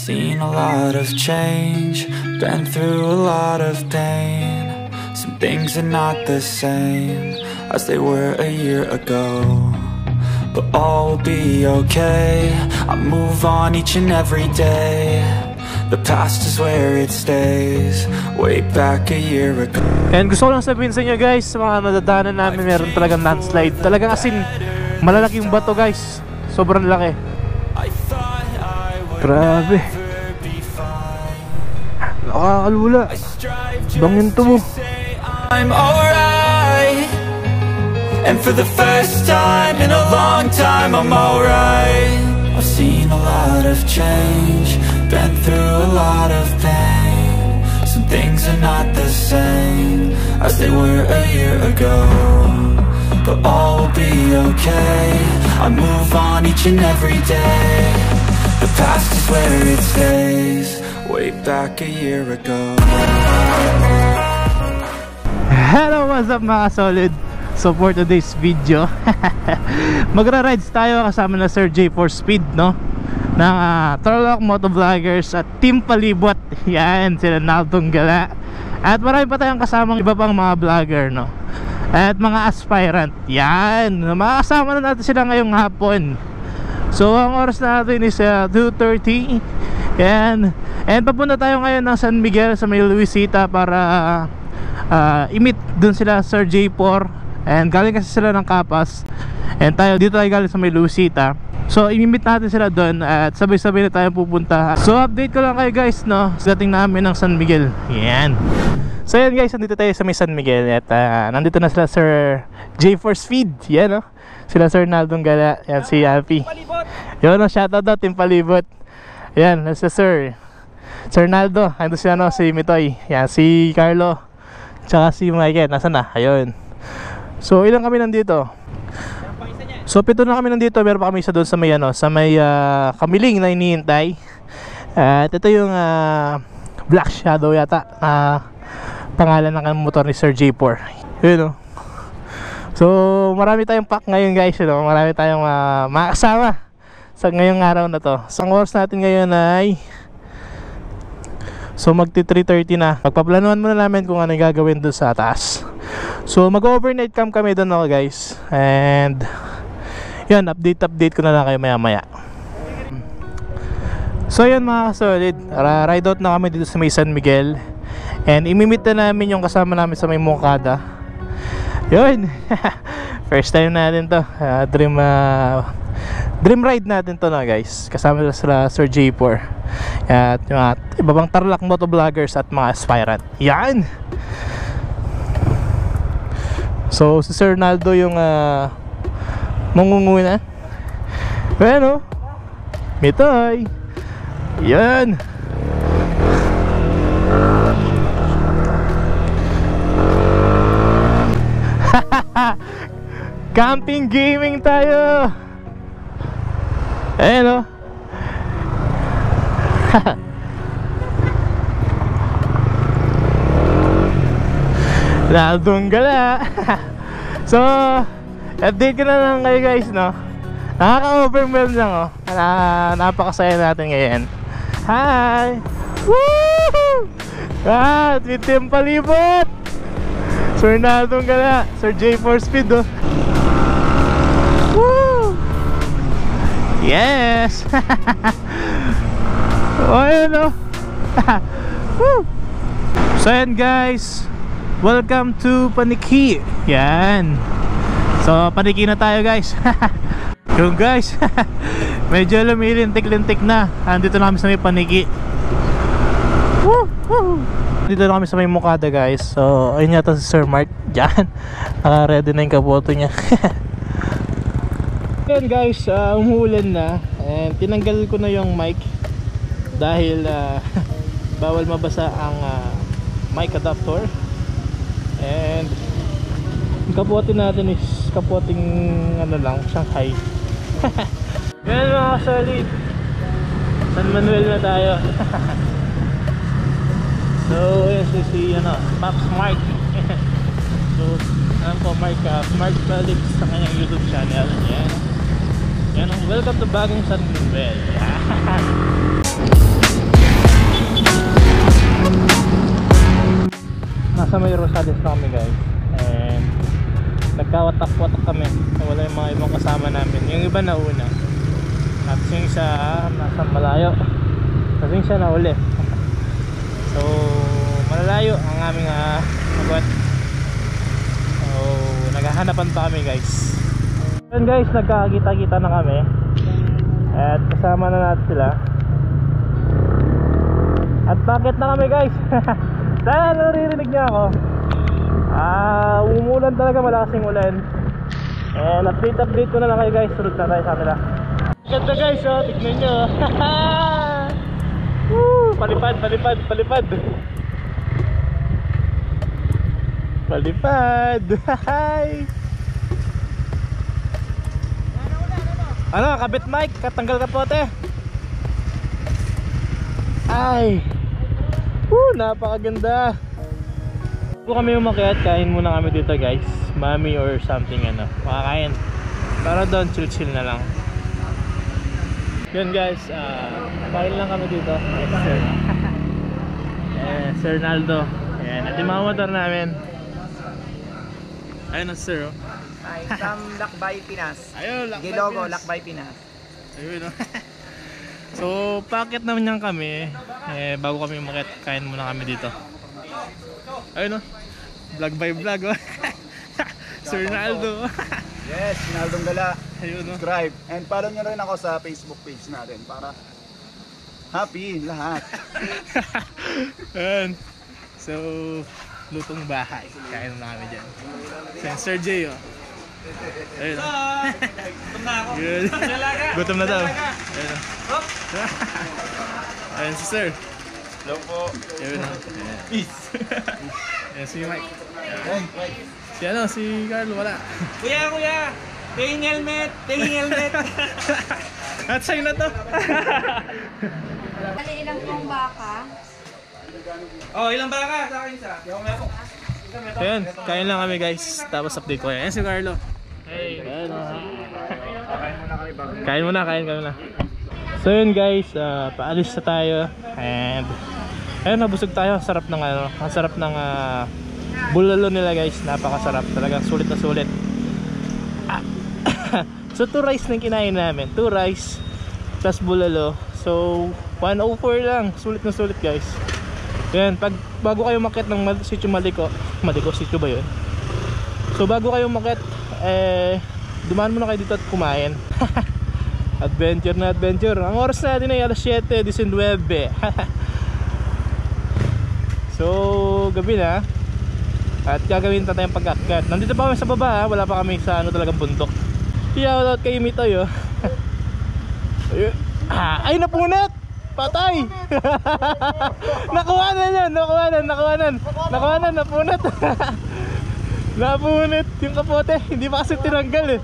seen a lot of change, been through a lot of pain. Some things are not the same as they were a year ago, but all will be okay. I move on each and every day. The past is where it stays, way back a year ago. And gusto ko lang sabihin sa inyo guys, sa mga nadadaanan namin, meron talagang landslide. Talagang asin, malalaking bato guys. Sobrang laki. Grabe. Nakakalula. Bangin to mo. I'm alright, and for the first time in a long time I'm alright. I've seen a lot of change, been through a lot of pain. Some things are not the same as they were a year ago, but all will be okay. I move on each and every day. The past is where it stays, way back a year ago. Hello, what's up mga solid? So for today's video magra-rides tayo kasama na Sir J for Speed, no? Ng Tarlac Motovloggers at Team Palibot. Yan, sila Naldong Gala. At marami pa tayong kasamang iba pang mga vlogger, no? At mga aspirant. Yan, makakasama na natin sila ngayong hapon. So ang oras natin is 2:30. Yan. And papunta tayo ngayon ng San Miguel sa may Luisita para i-meet dun sila Sir J4. And galing kasi sila ng Kapas, and dito tayo galing sa may Luisita. So i-meet natin sila dun at sabay-sabay na tayo pupunta. So update ko lang kayo guys, no, sa dating namin ng San Miguel. Yan. So yan guys, nandito tayo sa may San Miguel. At nandito na sila Sir J4 Speed. Yan, no, sila Sir Naldong Gala. Yan si Alfie. Yun, no, shoutout daw Team Palibot. Yan, nasa Sir Naldo. Ando si si Mitoy. Yan, si Carlo, tsaka si Michael. Nasaan na? Ayun. So ilang kami nandito? So 7 na kami nandito. Meron pa kami isa doon sa may sa may Kamiling na inihintay. At ito yung Black Shadow yata, pangalan ng motor ni Sir J4. Yun, no? So marami tayong pack ngayon guys, no? Marami tayong makakasama sa ngayong araw na to. So ang oras natin ngayon ay magti 3:30 na. Magpaplanuhan muna namin kung ano yung gagawin doon sa taas. So mag-overnight camp kami doon, no, guys. And yun, update ko na lang kayo maya maya. So yun mga solid, ride out na kami dito sa may San Miguel. And imimit na namin yung kasama namin sa may Moncada. Yun. First time natin to, dream ride natin to, no, guys. Kasama sila Sir J4 at yung iba pang Tarlac Motovloggers at mga aspirant. Yan. So si Sir Naldo yung mangunguna. Bueno, Mitoy. Yan. Camping gaming tayo. Ayan, o. Naldong Gala. So update ko na lang kayo guys, no? Nakaka-overwhelm lang, oh. Napakasaya natin ngayon. Hi! Woo! At with Team Palibot, Sir Naldong Gala, Sir J4 Speed, oh. Woo! Yes! Oh, ayan, oh. Woo! So yan guys, welcome to Paniki. Yan. So Paniki na tayo guys. Yung guys, medyo lumilintik-lintik na. Andito na kami sa may Paniki. Woo! Woo! Dito na kami sa may Moncada guys. So ayun yata si Sir Mark. Diyan, naka-ready na yung kaboto niya. Yan guys, umuulan na. And tinanggal ko na yung mic dahil bawal mabasa ang mic adapter. And kapote natin is kapoting lang, Shanghai. Yan mga solid, San Manuel na tayo. So yun si Pops Mark. So alam ko Mark Felix sa kanyang YouTube channel. Yan, welcome to bagong San Manuel. nasa may Rosales na kami guys, and nagkawatak-watak kami, wala yung mga ibang kasama namin. Yung iba nauna, at yung isa nasa malayo, kasi yung siya nauli. So malalayo ang aming agwat. So naghahanapan pa kami guys. Yun guys, nagkakita-kita na kami at kasama na natin sila. At bakit na kami guys? Sana naririnig niya ako. Umulan talaga, malakas yung ulan. And update ko na lang kayo guys. Sunod na tayo sa kanila. Ganda guys, oh, tignan nyo. Woo! Palipad. Ano, kabit mic, katanggal kapote. Ay. Napakaganda. Kung kami umakyat, kain muna kami dito guys. Mami or something makakain. Para doon chill na lang. Yun guys, kain lang kami dito. Yes sir. Sir Naldo. Yan, at yung mga motor namin. Ayun na sir. Ay, from Lakbay, Pinas. Ayun, Lakbay, Gilogo, Pinas. Lakbay, Pinas. Ayun. So, packet naman yan kami. Bago kami umakyat, kain muna kami dito. Ayun vlog by vlog. Sir Naldo. Yes, Naldong Gala. Ayun Subscribe. And follow nyo rin ako sa Facebook page natin para happy lahat. Ayun. So, lutong bahay. Kain na kami dyan. Sir J. Ayun. Gutom na ako. Gutom na daw. Ayun. Ayun si Sir. Hello po. Ayun. Peace. Ayun si Mike. Si Carlo wala. Kuya! Tingin helmet! At sa'yo na to. Bali, ilang pong baka? Oh, ilang baka? Sa akin isa. Ayun, kain lang kami guys. Tapos update ko yan. Ayan si Carlo. Hey. Ayun. Kain muna. So yun guys, paalis na tayo. And ayun, nabusog tayo. Ang sarap ng bulalo nila guys. Napakasarap. Talagang sulit na sulit. So 2 rice na kinain namin. 2 rice plus bulalo. So 104 lang. Sulit na sulit guys. Yan, bago kayo umakyat ng Sitio Maliko Sitio ba yun? So bago kayo umakyat, dumaan muna kayo dito at kumain. Adventure. Ang oras natin ay alas 7:19. So gabi na. At gagawin na tayong pag-akyat. Nandito pa kami sa baba, wala pa kami sa talagang bundok. Shoutout kay Mitoy. Ay, napunat! Patay! Nakuhanan, napunat. Napunit yung kapote, hindi pa kasi tinanggal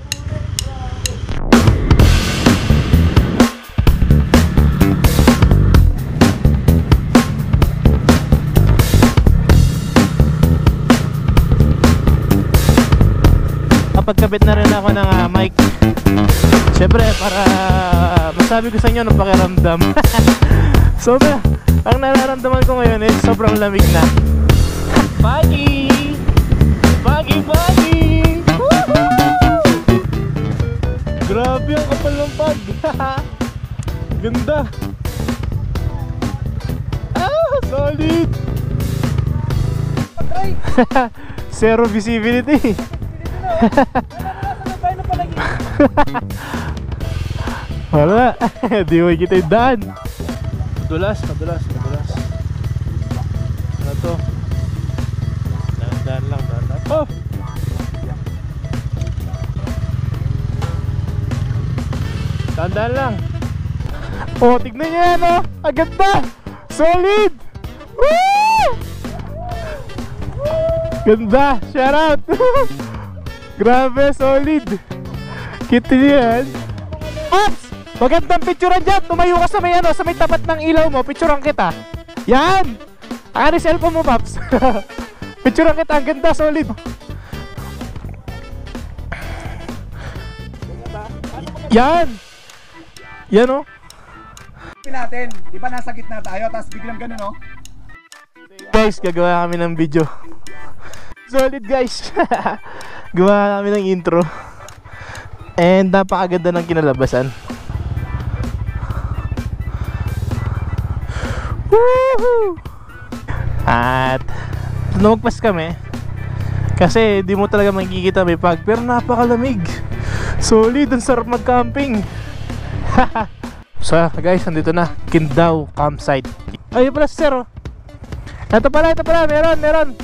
Pagkabit na rin ako ng mic. Siyempre para masabi ko sa inyo ng pakiramdam. So ang nararamdaman ko ngayon is sobrang lamig na. Pagi! Grabe ang kapal ng pag. Ganda. Solid. Zero visibility. Wala. Di mo kita yung daan. Madulas. Ano to? Daan lang. Oh! Daan lang. Oh, tignan niyo yan oh. Agad na. Solid. Woo! Ganda. Shout out. Grabe, solid. Kita niyo yan. Ops! Magandang picturean dyan. Tumayo ka sa may sa may tapat ng ilaw mo. Picturean kita. Yan! Ang cellphone mo, Paps. Picturean kita. Ang ganda, solid. Yan! Yan o. Natin, di ba nasa gitna tayo, tapos biglang ganun, no? Guys, gagawa kami ng video. Solid guys. Gumawa kami ng intro. And napakaganda ng kinalabasan. Woohoo! At lumagpas kami kasi di mo talaga makikita may fog, pero napakalamig. Solid, ang sarap mag-camping. So guys, nandito na Qingdao campsite. Ay pala si sir, oh. Ito pala, meron.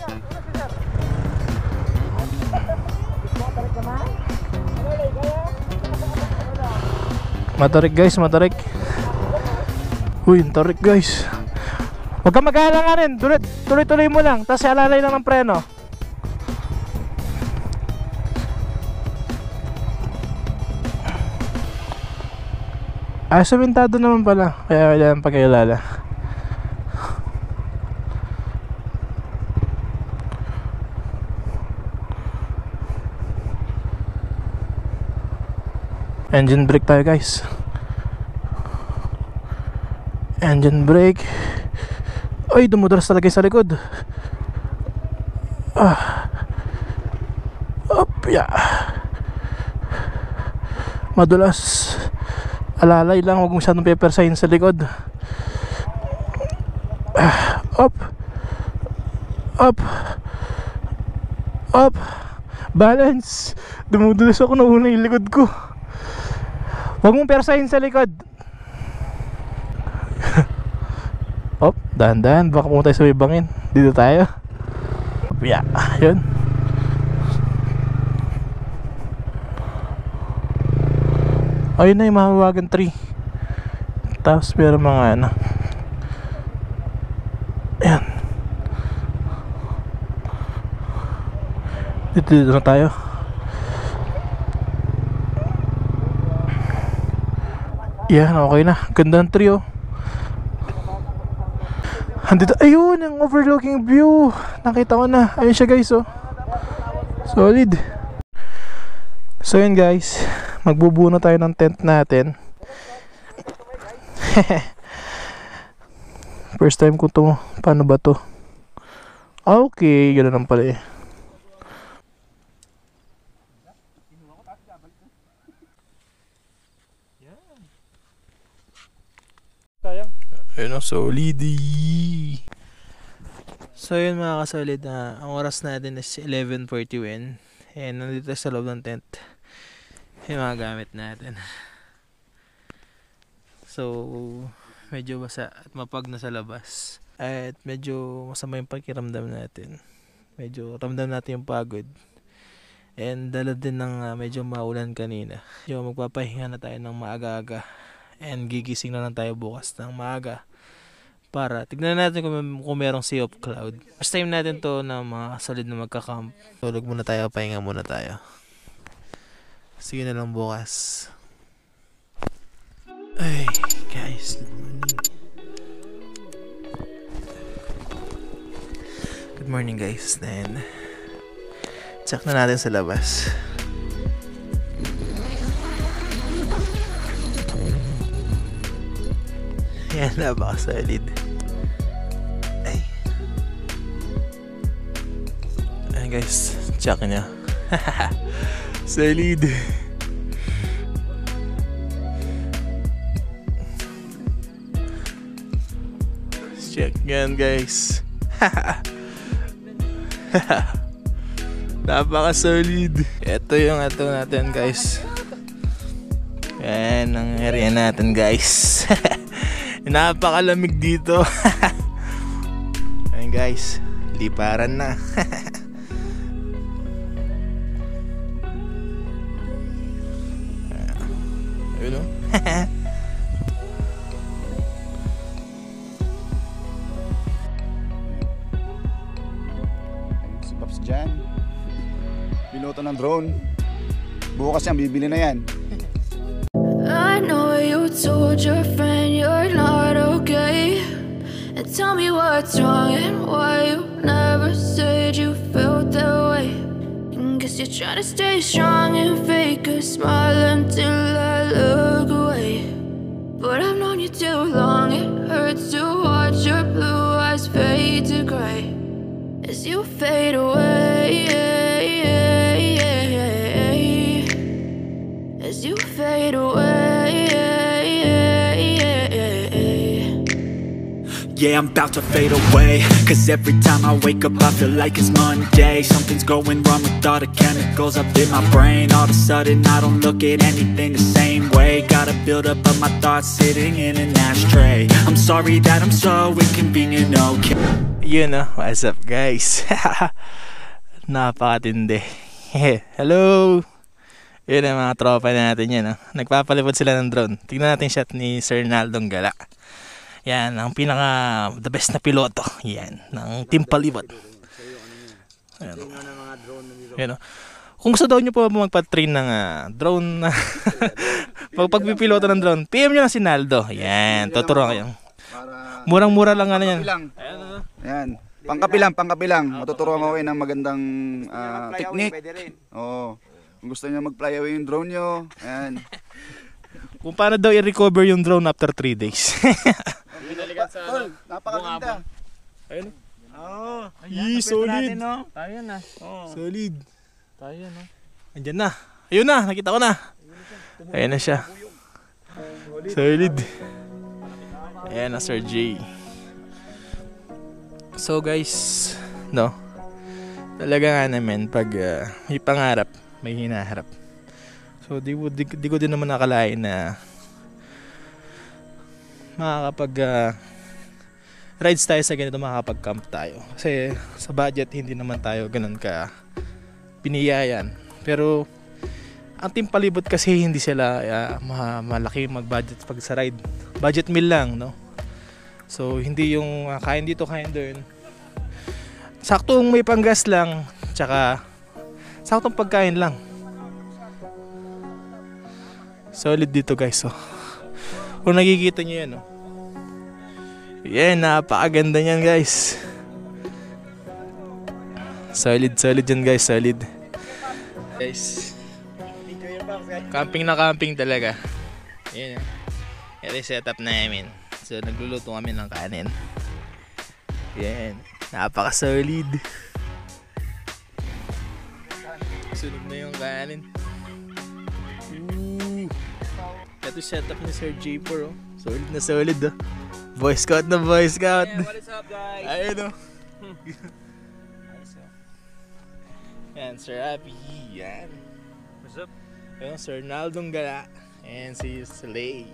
Matarik guys, matarik. Uy, tarik guys. Huwag kang mag-aalanganin, tuloy-tuloy mo lang, tapos alalay lang ng preno. Samentado naman pala, kaya kailangan pag-alala. Engine brake tayo guys. Engine brake. Ay, dumudulas talaga sa likod. Up, yeah. Madulas. Alalay lang, huwag masyadong pepersahin sa likod. Up. Balance. Dumudulas ako, nauna yung likod ko. Huwag mong persahin sa likod. Up, dahan-dahan, baka pumunta tayo sa may bangin. Dito tayo. Yeah, yun. Ayun na yung mahawagan tree. Tapos meron mga ano. Ayan. Dito na tayo. Yan, okay na. Ganda ng tree, oh. Andito, ayun, ang overlooking view. Nakita ko na. Ayun siya guys, oh. Solid. So yun guys, magbubuno tayo ng tent natin. First time ko to. Paano ba to? Okay, gano'n lang pala eh. Ayun o, solid. So yun mga kasolid, ang oras natin is 11:41. And nandito sa loob ng tent yung mga gamit natin. So medyo basa at mapag na sa labas. At medyo masama yung pakiramdam natin. Medyo ramdam natin yung pagod. And dala din ng medyo maulan kanina. So magpapahinga na tayo ng maaga-aga. And gigising na lang tayo bukas ng maaga para tignan natin kung merong sea of cloud. First time natin to na mga solid na magka-camp. Tulog muna tayo, pahinga muna tayo. Sige na lang bukas. Ay guys, good morning. Good morning guys. Then check na natin sa labas. Yan, napaka-solid. Ay. Ayan guys, check nyo. Solid. Check yan guys. Napaka-solid. Ito yung ato natin guys. Yan ang area natin guys. Napakalamig dito. Ayun guys, liparan na. Ayun o. Si Pops dyan. Piloto ng drone. Bukas yan, bibili na yan. I know you told your friend you're not okay, and tell me what's wrong and why you never said you felt that way. And guess you're trying to stay strong and fake a smile until I look away. But I've known you too long, it hurts to watch your blue eyes fade to gray as you fade away. Yeah, I'm about to fade away, cause every time I wake up I feel like it's Monday. Something's going wrong with all the chemicals up in my brain. All of a sudden I don't look at anything the same way. Gotta build up of my thoughts sitting in an ashtray. I'm sorry that I'm so inconvenient, okay. Yun what's up guys? Napakatindi. Hello. Yun ang mga tropa natin yan. Nagpapalipad sila ng drone. Tingnan natin shot ni Sir Naldong Gala. Yan, ang pinaka the best na piloto. Yan, ng Team Palibot. Yan, kung gusto daw nyo po magpa-train ng drone, pagpipiloto ng drone, PM nyo lang si Naldo. Yan, tuturuan kayo. Murang-mura lang yan. Yan. Pangkapi lang. Matuturuan ko kayo ng magandang technique. Oo. Kung gusto nyo mag-fly away yung drone nyo, ayan. Kung paano daw i-recover yung drone after 3 days. Tol, napakaganda. Ayun. Oo. Ay, solid. Tayo na. Solid. Tayo na. Andyan na. Ayun na, nakita ko na. Ayan na siya. Solid. Ayan na Sir J. So guys, talaga nga naman pag may pangarap, may hinaharap. So di ko din naman nakalain na makakapag rides tayo sa ganito, makakapag-camp tayo. Kasi sa budget hindi naman tayo ganun ka piniyayan. Pero ang Team Palibot kasi hindi sila malaki mag-budget pag sa ride. Budget meal lang, So hindi yung kain dito, kain doon. Saktong may panggas lang, tsaka saktong pagkain lang. Solid dito guys. Kung nakikita nyo yan, yan, napakaganda nyan guys. Solid yan guys, solid. Guys, camping na camping talaga. Yan, yan yung setup namin. So nagluluto kami ng kanin. Yan, napaka-solid. Sunog na yung kanin. Ito setup ni Sir J4, solid na solid, Boy Scout na Boy Scout. Yeah, what is up guys? Ayun, yan, Sir Happy. Yan. What's up? Ayun, Sir Naldong Gala. And si Slay.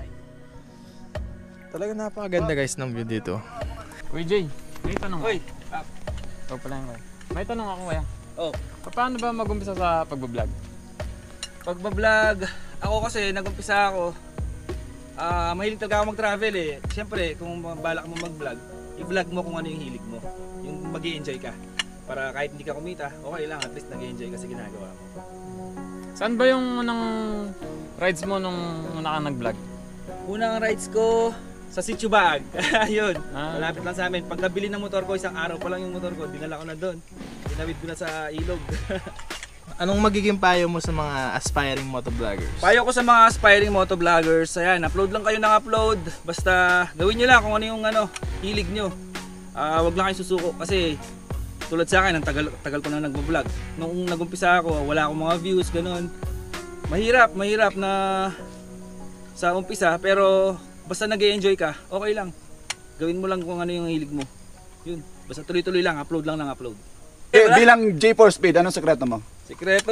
Talaga napakaganda guys ng view dito. Uy Jay, may tanong ako. Uy! Ikaw pala yung may tanong ako kaya. Oh. Paano ba mag-umpisa sa pagbablog? Pagbablog, ako kasi nag-umpisa ako. Mahilig talaga ako mag-travel eh. Siyempre, kung balak mo mag-vlog, i-vlog mo kung ano yung hilig mo. Yung mag-i-enjoy ka. Para kahit hindi ka kumita, okay lang, at least nag-i-enjoy ka sa ginagawa mo. Saan ba yung rides mo nung una kang nag-vlog? Unang rides ko sa Sitio Baag. Ayun, Ah. malapit lang sa amin. Pagkabili ng motor ko, isang araw pa lang yung motor ko, dinala ko na doon. Tinawid ko na sa ilog. Anong magiging payo mo sa mga aspiring motovloggers? Payo ko sa mga aspiring motovloggers, ayan, upload lang kayo ng upload. Basta gawin nyo lang kung ano yung hilig nyo. Wag lang kayo susuko kasi tulad sa akin, ang tagal ko na nag-vlog. Nung nag-umpisa ako, wala akong mga views, ganun. Mahirap na sa umpisa, pero basta nag-e-enjoy ka, okay lang. Gawin mo lang kung ano yung hilig mo. Yun, basta tuloy-tuloy lang, upload lang ng upload. Bilang J4 Speed, anong sekreto mo? Sikreto,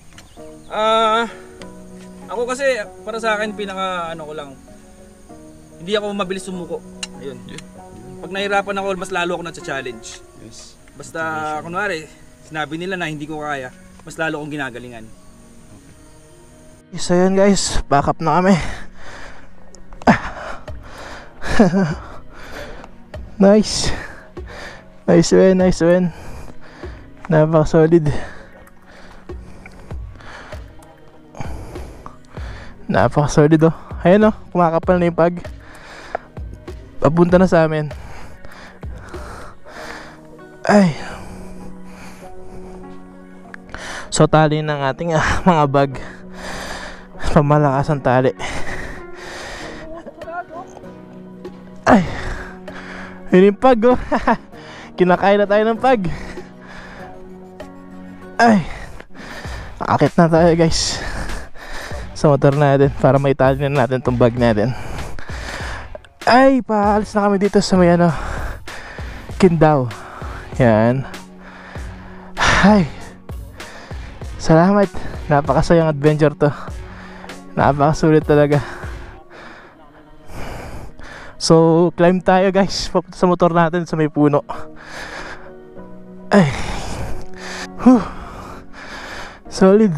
ako kasi para sa akin pinaka ko lang, hindi ako mabilis sumuko. Ayun. Pag nahirapan ako, mas lalo ako na-challenge. Yes. Basta kunwari, sinabi nila na hindi ko kaya, mas lalo akong ginagalingan. So yun guys, back up na kami. Nice win. Napaka-solid. Napaka-solid Ayun kumakapal na yung pag. Papunta na sa amin. Ay. So tali ng ating mga bag. Pamalakas ang tali. Ay. Yun yung pag Kinakain na tayo ng pag. Ay. Akit na tayo guys sa motor natin para maitali na natin itong bag natin. Ay, paalis na kami dito sa may ano, Kindaw. Yan. Ay, salamat. Napakasayang adventure to. Napakasulit talaga. So, climb tayo guys. Papunta sa motor natin sa may puno. Ay. Solid.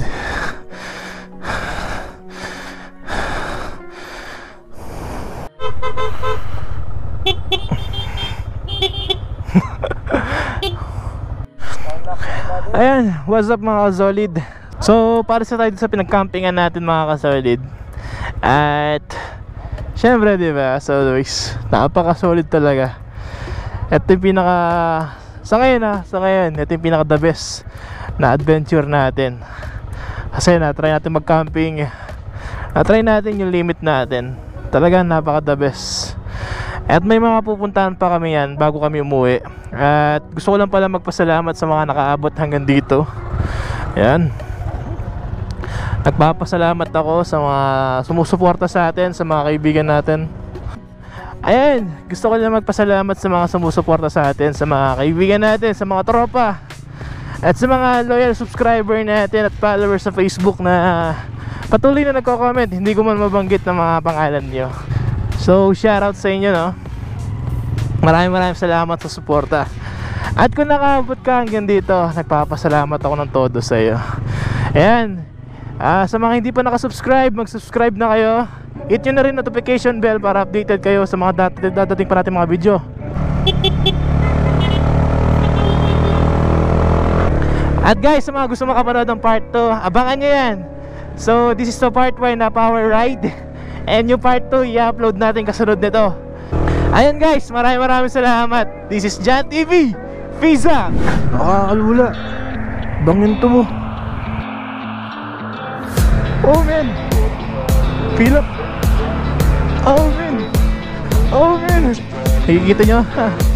Ayan, what's up mga kasolid? So, para sa tayo sa pinag-campingan natin mga kasolid. At syempre, di ba, as always, napaka-solid talaga. Ito yung pinaka, sa ngayon, ito yung pinaka the best na adventure natin. Kasi na-try natin mag-camping, na-try natin yung limit natin. Talaga napaka the best. At may mga pupuntahan pa kami yan bago kami umuwi. At gusto ko lang pala magpasalamat sa mga nakaabot hanggang dito. Yan. Nagpapasalamat ako sa mga sumusuporta sa atin, sa mga kaibigan natin. Ayan, gusto ko lang magpasalamat sa mga sumusuporta sa atin, sa mga kaibigan natin, sa mga tropa, at sa mga loyal subscriber natin at followers sa Facebook na patuloy na nagko-comment. Hindi ko man mabanggit ng mga pangalan nyo. So, shoutout sa inyo, no? Maraming salamat sa suporta. At kung nakaabot ka hanggang dito, nagpapasalamat ako ng todo sa iyo. Ayan. Sa mga hindi pa nakasubscribe, mag-subscribe na kayo. Hit nyo na rin notification bell para updated kayo sa mga dadating pa natin mga video. At guys, sa mga gusto makapanood ng part 2, abangan nyo yan. So, this is the part 1 na power ride. And yung part 2, i-upload natin kasunod nito. Ayan guys, maraming salamat. This is Jan TV. Fiza. Nakakalula. Bangin to mo. Oh man. Feel up. Oh man. Oh man. Nakikita nyo?